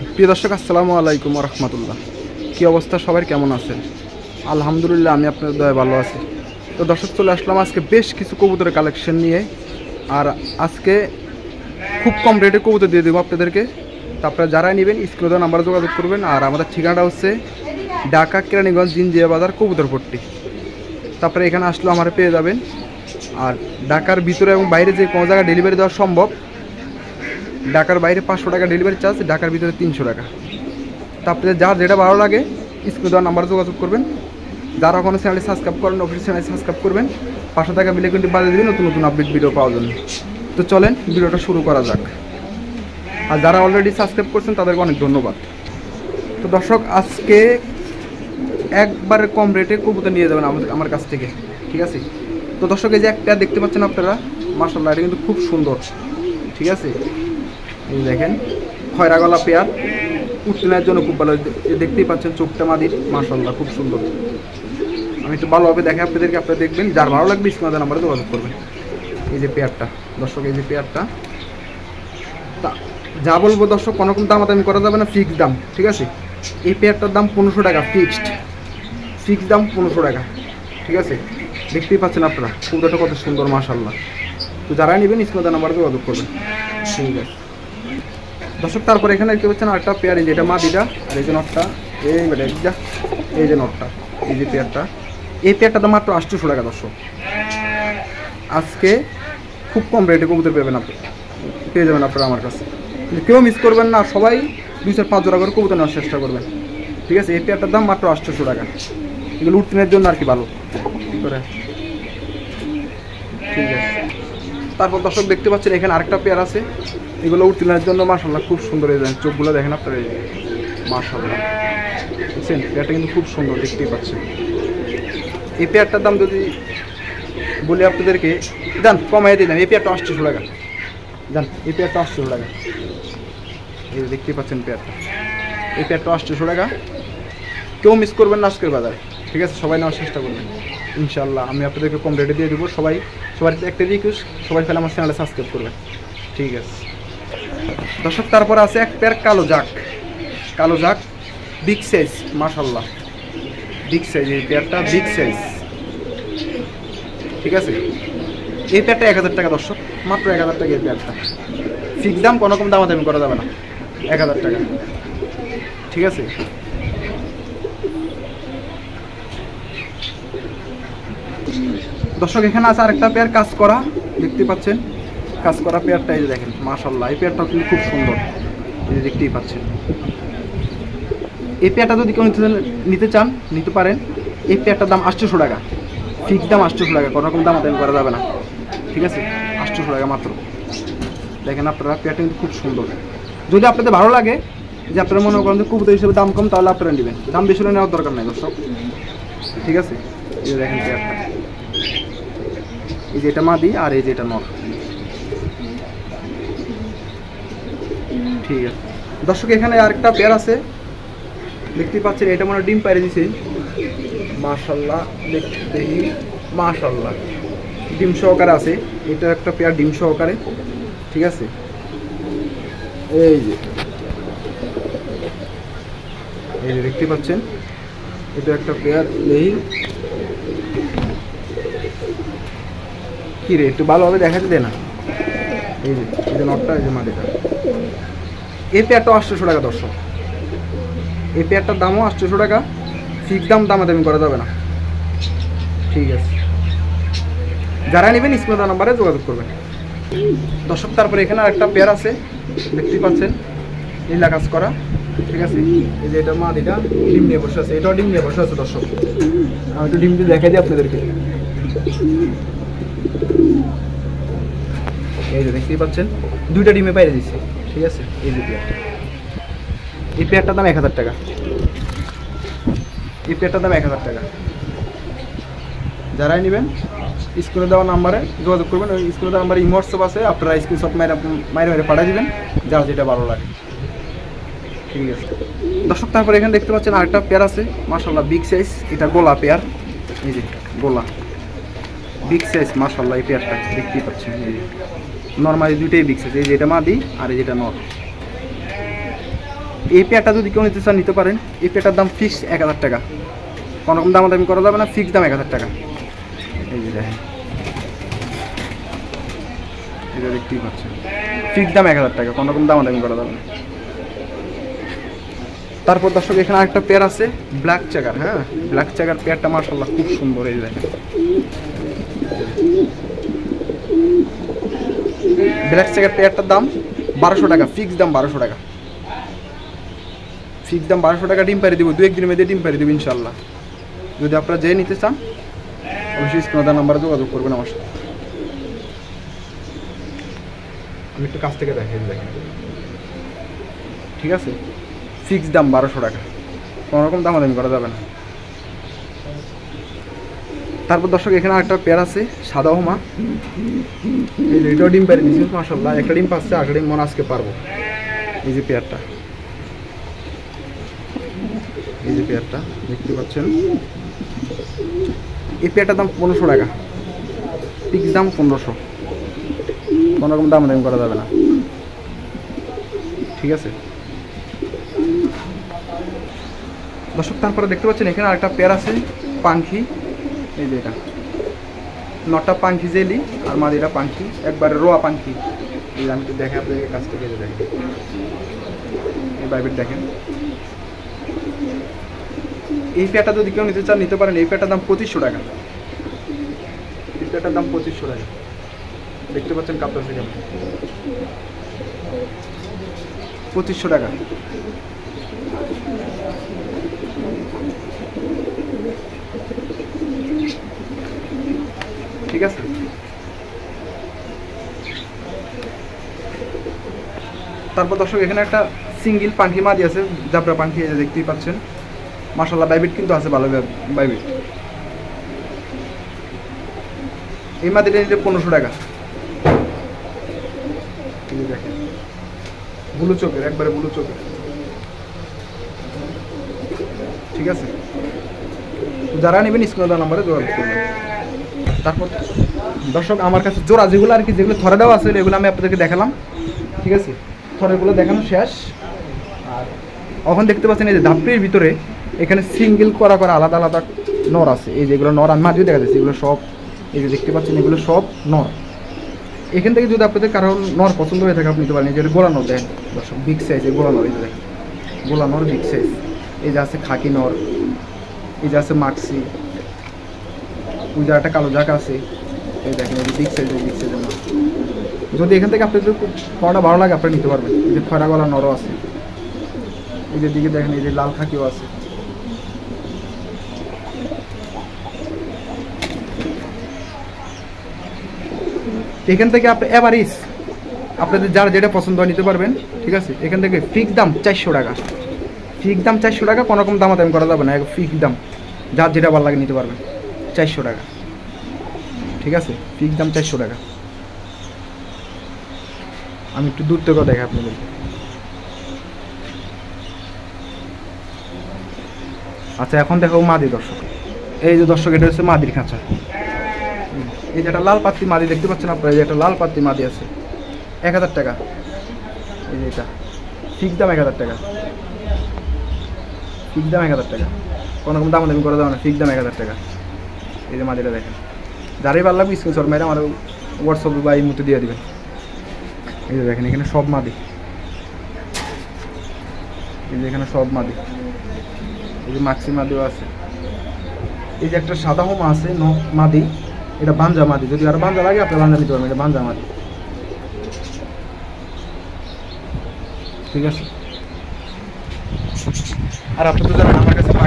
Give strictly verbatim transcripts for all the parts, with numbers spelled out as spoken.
প্রিয় দর্শক, আসসালামু আলাইকুম ওয়া রাহমাতুল্লাহ। কী অবস্থা সবার, কেমন আছেন? আলহামদুলিল্লাহ, আমি আপনার দয়ায় ভালো আছি। তো দর্শক, চলে আসলাম আজকে বেশ কিছু কবুতরের কালেকশন নিয়ে। আর আজকে খুব কম রেটে কবুতর দিয়ে দেবো আপনাদেরকে। তো আপনারা যারা নেবেন স্ক্রিনে দেওয়া নাম্বারে যোগাযোগ করবেন। আর আমাদের ঠিকানাটা হচ্ছে ঢাকা কেরানীগঞ্জ জিনজিয়া বাজার কবুতরপট্টি। তো আপনারা এখানে আসলেও আমার পেয়ে যাবেন। আর ঢাকার ভিতরে এবং বাইরে যে কোনো জায়গায় ডেলিভারি দেওয়া সম্ভব। ঢাকার বাইরে পাঁচশো টাকা ডেলিভারি চার্জ, ঢাকার ভিতরে তিনশো টাকা। তো আপনাদের যার যেটা ভালো লাগে স্ক্রিনে দেওয়া নাম্বারে যোগাযোগ করবেন। যারা কোনো চ্যানেলে সাবস্ক্রাইব করেন অফিসিয়াল চ্যানেলে সাবস্ক্রাইব করবেন, পাঁচশো টাকা বিলে কিন্তু বাজিয়ে দেবেন নতুন নতুন আপডেট ভিডিও পাওয়ার জন্য। তো চলেন ভিডিওটা শুরু করা যাক। আর যারা অলরেডি সাবস্ক্রাইব করছেন তাদেরকে অনেক ধন্যবাদ। তো দর্শক, আজকে একবারে কম রেটে কবুতর নিয়ে যাবেন আমাদের আমার কাছ থেকে, ঠিক আছে? তো দর্শক, এই যে একটা দেখতে পাচ্ছেন আপনারা, মাশাআল্লাহ, এটা কিন্তু খুব সুন্দর, ঠিক আছে? এই দেখেন, খয়রা গলা পেয়ার, উত্তীর্ণের জন্য খুব ভালো। দেখতেই পাচ্ছেন চোখটা মাদির, মাশাআল্লাহ, খুব সুন্দর। আমি একটু ভালোভাবে দেখে আপনাদেরকে, আপনারা দেখবেন। যার ভালো লাগবে স্ক্রিনে দেওয়া নাম্বারে যোগাযোগ করবেন। এই যে পেয়ারটা দর্শক, এই যে পেয়ারটা, তা যা বলবো দর্শক, কোনো রকম দামাদামি করা যাবে না, ফিক্সড দাম, ঠিক আছে? এই পেয়ারটার দাম পনেরোশো টাকা, ফিক্সড ফিক্সড দাম পনেরোশো টাকা, ঠিক আছে? দেখতেই পাচ্ছেন আপনারা কবুতরটা কত সুন্দর, মাশাআল্লাহ। তো যারা নেবেন স্ক্রিনে দেওয়া নাম্বারে যোগাযোগ করবেন, ঠিক আছে দর্শক। তারপরে এখানে দেখতে পাচ্ছেন আরেকটা পেয়ার, এই যেটা মাদিটা, আর এই যে নটটা, এই বেটা যা, এই যে নটটা, এই যে পেয়ারটা, এই পেয়ারটার দাম মাত্র আটশোশো টাকা দর্শক। আজকে খুব কম রেটে কবুতর পেবেন, আপনি পেয়ে যাবেন আপনারা আমার কাছে। কেউ মিস করবেন না, সবাই দুই চার পাঁচ জোড়া করে কবুতর নেওয়ার চেষ্টা করবেন, ঠিক আছে? এই পেয়ারটার দাম মাত্র আটশোশো টাকা। এগুলো উত্তীর্ণের জন্য আর কি ভালো করে, ঠিক আছে? তারপর দর্শক দেখতে পাচ্ছেন এখানে আরেকটা পেয়ার আছে, এগুলো উত্তীর্ণের জন্য, মাশাআল্লাহ, খুব সুন্দর। এই চোখগুলো দেখেন আপনারা, এই মাশাআল্লাহ, বুঝছেন? পেয়ারটা কিন্তু খুব সুন্দর, দেখতেই পাচ্ছেন। এই পেয়ারটার দাম যদি বলি আপনাদেরকে, জান কমাই দিলাম, এই পেয়ারটা আটশোশো টাকা, জান এই পেয়ারটা আটশোশো টাকা। এই দেখতেই পাচ্ছেন পেয়ারটা, এই পেয়ারটা আটশোশো টাকা। কেউ মিস করবেন না আজকের বাজারে, ঠিক আছে? সবাই নেওয়ার চেষ্টা করবেন ইনশাআল্লাহ। আমি আপনাদেরকে কম রেটে দিয়ে দেবো। সবাই সবার একটা রিকোয়েস্ট, সবাই তাহলে আমার চ্যানেলে সাবস্ক্রাইব করবেন, ঠিক আছে দর্শক। তারপর আছে এক পেয়ার কালো জাক, কালো জাক বিগ সাইজ, মাশাআল্লাহ, বিগ সাইজ। এই পেয়ারটা বিগ সাইজ, ঠিক আছে? এই পেয়ারটা এক হাজার টাকা দর্শক, মাত্র এক হাজার টাকা এই পেয়ারটা। ফিক্স দাম, কোনো রকম দামাদামি করা যাবে না, এক হাজার টাকা, ঠিক আছে? দর্শক, এখানে আছে আরেকটা পেয়ার কাজ করা, দেখতে পাচ্ছেন কাজ করা পেয়ারটা, এই যে দেখেন, মাশাআল্লাহ, এই পেয়ারটাও কিন্তু খুব সুন্দর, এই যে দেখতেই পাচ্ছেন। এই পেয়ারটা যদি কেউ নিতে নিতে চান নিতে পারেন। এই পেয়ারটার দাম আটশোশো টাকা, ফিক্স দাম আটশোশো টাকা, কোনো রকম দামাদামি করা যাবে না, ঠিক আছে? আটশোশো টাকা মাত্র। দেখেন আপনারা, পেয়ারটা কিন্তু খুব সুন্দর। যদি আপনাদের ভালো লাগে, যে আপনারা মনে করেন যে কবুতর হিসেবে দাম কম, তাহলে আপনারা নেবেন, দাম বেশি হলে নেওয়ার দরকার নেই দর্শক, ঠিক আছে? এই যে দেখেন পেয়ারটা, এই যে এটা মাদি আর এই যে এটা নর, ঠিক আছে দর্শক। এখানে আরেকটা পেয়ার আছে, দেখতেই পাচ্ছেন, এটা মনে ডিম পাইরে দিছে, মাশাআল্লাহ, দেখি মাশাআল্লাহ, ডিম সহকারে আছে। এটা একটা পেয়ার ডিম সহকারে, ঠিক আছে? এই যে এই যে দেখতে পাচ্ছেন, এটা একটা পেয়ার। দেখি কি রে, একটু ভালোভাবে দেখাতে দে না। এই যে এই যে নটটা, এই যে মাটিটা, এই পেয়ারটা আটশোশো টাকা দর্শক। এই পেয়ারটার দামও আটশোশো টাকা, ফিক্স দাম, দামাদামি করা যাবে না, ঠিক আছে? যারা নেবেন স্ক্রিনে দেওয়া নাম্বারে যোগাযোগ করবেন দর্শক। তারপরে এখানে আরেকটা পেয়ার আছে, দেখতেই পাচ্ছেন, নীলা কাজ করা, ঠিক আছে? এই যে এটা মাদিটা ডিম নিয়ে বসে আছে, এটাও ডিম নিয়ে বসে আছে দর্শক। আমি একটু ডিম দিয়ে দেখাই দিই আপনাদেরকে। এই যে দেখতেই পাচ্ছেন, দুইটা ডিমে বাইরে দিচ্ছে, ঠিক আছে? এই যে পেয়ারটা, এই পেয়ারটার দাম এক হাজার টাকা, এই পেয়ারটার দাম এক হাজার টাকা। যারাই নেবেন স্ক্রিনে দেওয়া নাম্বারে যোগাযোগ করবেন। ওই স্ক্রিনে দেওয়া নাম্বারে হোয়াটসঅ্যাপ আছে, আপনারা স্ক্রিনশট মাইরে মাইরে মাইরে পাঠিয়ে দেবেন, যার যেটা ভালো লাগে, ঠিক আছে দর্শক। তারপর এখানে দেখতে পাচ্ছেন আরেকটা পেয়ার আছে, মাশাআল্লাহ, বিগ সাইজ। এটা গোলা পেয়ার, এই যে গোলা বিগ সাইজ, মাশাআল্লাহ, এই পেয়ারটা দেখতেই পাচ্ছেন। এই যে নরমালি দুইটাই বিগ সাইজ, এই যে এটা মাদি আর এই যেটা নর, এই পেয়ারটা যদি কেউ নিতে চান নিতে পারেন। এই পেয়ারটার দাম ফিক্স এক হাজার টাকা, কোনো রকম দামাদামি করা যাবে না, ফিক্স দাম এক হাজার টাকা। এই যে দেখেন, এটা দেখতেই পাচ্ছেন, ফিক্স দাম এক হাজার টাকা, কোনো রকম দামাদামি করা যাবে না। তারপর দর্শক এখানে আরেকটা পেয়ার আছে ব্ল্যাক চেকার। হ্যাঁ, ব্ল্যাক চেকার পেয়ারটা মাশাআল্লাহ খুব সুন্দর। এই দেখেন ব্ল্যাক চেকার পেয়ারটার দাম বারোশো টাকা, ফিক্স দাম বারোশো টাকা, ফিক্স দাম বারোশো টাকা। ডিম পাড়ি দেবো, দু একদিনের মধ্যে ডিম পাড়ি দেবো ইনশাল্লাহ। যদি আপনারা যে নিতে চান অবশ্যই স্ক্রিনে নাম্বারে যোগাযোগ করবেন আমার সাথে। আমি একটু কাছ থেকে দেখাই দেখেন, ঠিক আছে, ফিক্স দাম বারোশো টাকা, কোনো রকম দামাদামি করা যাবে না। তারপর দর্শক এখানে একটা পেয়ার আছে সাদা হোমা। এই এটাও ডিম পাড়ি দিয়েছি মাশাআল্লাহ, একটা ডিম পাচ্ছে, আরেকটা ডিম মনে আজকে পারবো। এই যে পেয়ারটা, এই যে পেয়ারটা দেখতে পাচ্ছেন, এই পেয়ারটার দাম পনেরোশো টাকা, ফিক্স দাম পনেরোশো, কোনো রকম দাম দাম করা যাবে না, ঠিক আছে দর্শক। তারপরে দেখতে পাচ্ছেন এখানে আরেকটা পেয়ার আছে পাঙ্খি। এই যে এটা নটা পাঙ্খি জেলি, আর মাদিটা পাঙ্খি, একবারে রোয়া পাঙ্খি। এই আমি তো দেখে আপনাদের কাছ থেকে দেখেন, এই বাইবেট দেখেন। এই পেয়ারটা যদি কেউ নিতে চান নিতে পারেন। এই পেয়ারটার দাম পঁচিশশো টাকা, এই পেয়ারটার দাম পঁচিশশো টাকা, দেখতে পাচ্ছেন কাপড় থেকে পঁচিশশো টাকা। ঠিক আছে, তারপর দর্শক এখানে একটা সিঙ্গেল পাঙ্খি মাদি আছে, জাবরা পাঙ্খি, দেখতেই পাচ্ছেন মাশাআল্লাহ। বাইবিট কিন্তু আছে ভালো বাইবিট। এই মাদিটা নিলে পনেরোশো টাকা। দেখেন ব্লু চোখের, একবারে ব্লু চোখের, ঠিক আছে। যারা নেবেন স্ক্রিনে দেওয়া নাম্বারে যোগাযোগ করবেন। তারপর দর্শক আমার কাছে জোড়া যেগুলো আর কি, যেগুলো থরে দেওয়া আছে এগুলো আমি আপনাদেরকে দেখালাম, ঠিক আছে। থরেগুলো দেখানো শেষ। আর এখন দেখতে পাচ্ছেন এই যে ধাপড়ির ভিতরে এখানে সিঙ্গেল করা করা আলাদা আলাদা নর আছে। এই যেগুলো নর আমি মাঝে দেখা যাচ্ছে, এগুলো সব এই যে দেখতে পাচ্ছেন এগুলো সব নর। এখান থেকে যদি আপনাদের কারণ নর পছন্দ হয়ে থাকে আপনি নিতে পারেন। এই যে গোলা নর দেখেন দর্শক, বিগ সাইজ, এই গোলা নর, এই যে দেখেন গোলা নর বিগ সাইজ। এই যে আছে খাকি নর, এই যে আছে মাক্সি, ওই যে একটা কালো জাক আছে, এই দেখেন এই যে বিগ সাইজ, বিগ সাইজের নর। যদি এখান থেকে আপনাদের খড়টা ভালো লাগে আপনারা নিতে পারবেন। এই যে খয়রা গলা নরও আছে, এই যে দিকে দেখেন এই যে লাল খাকিও আছে। এখান থেকে আপনি এভারেজ আপনাদের যার যেটা পছন্দ হয় নিতে পারবেন, ঠিক আছে। এখান থেকে ফিক্স দাম চারশো টাকা, ফিক্স দাম চারশো টাকা, কোনো রকম দামাদামি করা যাবে না, ফিক্স দাম, যার যেটা ভালো লাগে নিতে পারবেন, চারশো টাকা, ঠিক আছে, ফিক্স দাম চারশো টাকা। আমি একটু দূর থেকেও দেখাই আপনাদের। আচ্ছা এখন দেখো মাদি দর্শক, এই যে দর্শক এটা হচ্ছে মাদির খাঁচা। এই যে একটা লাল পাত্তি মাদি দেখতে পাচ্ছেন আপনারা, এই যে একটা লাল পাত্তি মাদি আছে, এক হাজার টাকা। এই যে এটা ফিক্স দাম এক হাজার টাকা, ফিক্স দাম এক হাজার টাকা, কোনো রকম দাম দামি করে দেওয়া না, ফিক্স দাম এক হাজার টাকা। এই যে মাদিটা দেখেন, যারাই ভালো লাগবে স্ক্রিনশট মেরে আমার হোয়াটসঅ্যাপে বা এই মুহূর্তে দিয়ে দেবেন। এই যে দেখেন এখানে সব মাদি, এই যে এখানে সব মাদি, এই যে মাক্সি মাদিও আছে। এই যে একটা সাদা হোমা আছে মাদি, এটা বাঞ্জা মাদি, যদি আরো বাঞ্জা লাগে আপনি বাঞ্জা নিতে পারবেন, এটা বাঞ্জা মাদি, ঠিক আছে। আর আপনি তো জানেন আমার কাছে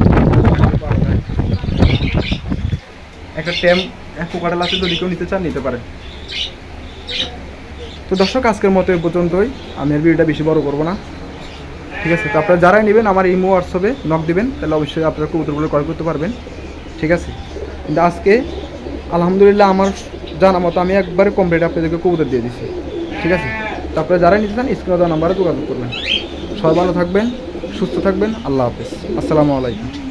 একটা ট্যাম এক কোকাটাল আছে, যদি কেউ নিতে চান নিতে পারেন। তো দর্শক আজকের মতো এই পর্যন্তই, আমি আর ভিডিওটা বেশি বড় করবো না, ঠিক আছে। তো আপনারা যারাই নেবেন আমার ইমো হোয়াটসঅ্যাপে নক দিবেন, তাহলে অবশ্যই আপনারা কবুতরগুলো ক্রয় করতে পারবেন, ঠিক আছে। কিন্তু আজকে আলহামদুলিল্লাহ আমার জানা মতো আমি একবারে কম রেটে আপনাদেরকে কবুতর দিয়ে দিচ্ছি, ঠিক আছে। তো আপনারা যারাই নিতে চান স্ক্রিনে দেওয়া নাম্বারে যোগাযোগ করবেন। সবাই ভালো থাকবেন, সুস্থ থাকবেন, আল্লাহ হাফেজ, আসসালামু আলাইকুম।